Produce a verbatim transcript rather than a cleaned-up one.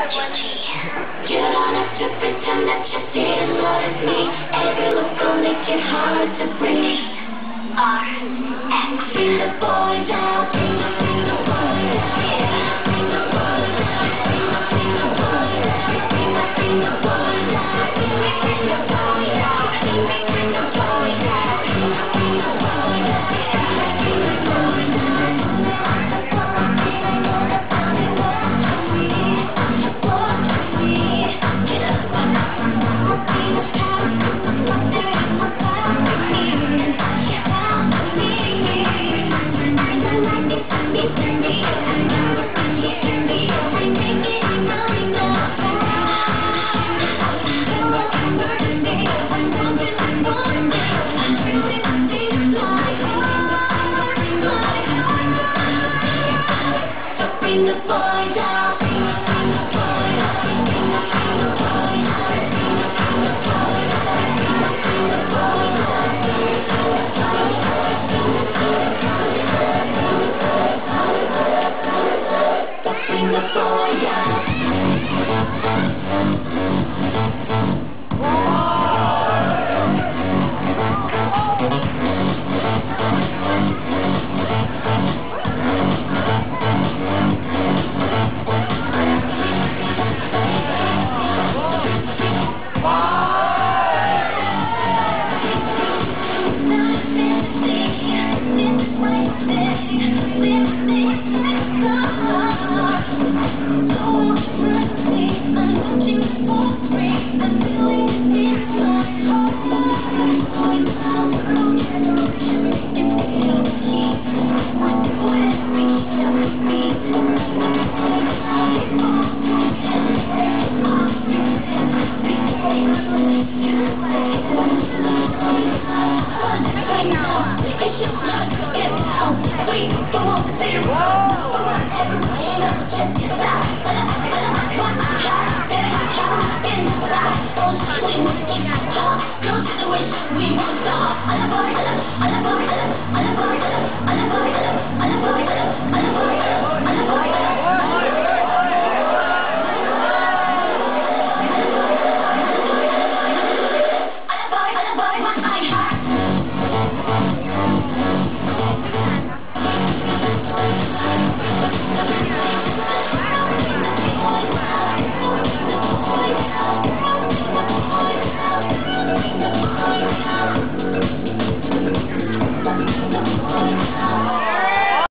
You don't have to pretend that you see it what it's me. Every look will make it hard to breathe. R X Bring the boys out. Bring the, bring the boys out. Bring the boys out. Bring the, bring the boys out. Bring the, bring the boys out. Bring the, bring the boys out. Bring the, bring the boys out. Bring the, bring the boys out. Bring the boys out. Bring the boys out, bring the, bring the boys out, bring the, bring the boys out, bring the, bring the boys out, bring the, bring the boys out, bring the, bring the boys out, bring the boys out.